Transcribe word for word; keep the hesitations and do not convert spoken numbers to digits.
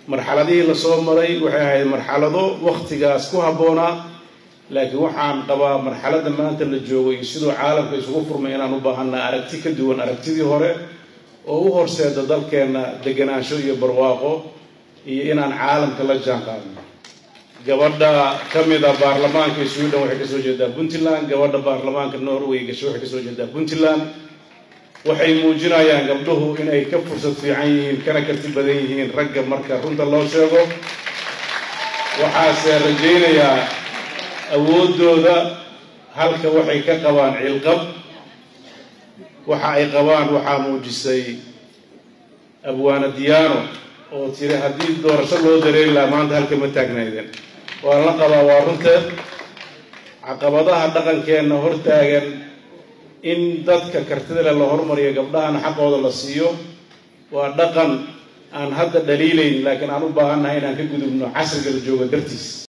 marxaladii la soo maray waxay ahayd marxalado waqtigaas ku habboona laakiin waxaan qabaa marxaladda maanta la joogo iyo sidoo caalamka isugu furmay inaan u baahanaa aragti ka duwan aragtidii hore oo u horseeda dalkeena deganaansho iyo barwaaqo iyo inaan caalamka la jaan qaadno gabadha kamida baarlamaanka Sweden waxay ka soo jeedaa Puntland gabadha baarlamaanka Norway gasho waxay ka soo jeedaa Puntland waxay muujinayaan gabdhuhu inay ka fursad fiican yihiin kana karti badan yihiin ragga marka runta loo sheego waxaase rajaynayaa awoodooda halka waxay ka qabaan cilqab waxa ay qabaan waxa muujisay abwaana diyaano oo tiri haddii doorasho loo dareeri lahaa maanta halka ma taagnaydeen waa la qabaa waa runteed caqabadaha dhaqankeena hortaagan in dadka kartida leh la hormariyo gabdhahana xaqooda la siiyo waa dhaqan aan hadda dhaliilayn laakiin aan u baahannahay inaan ka gudubno casriga la joogo dartiis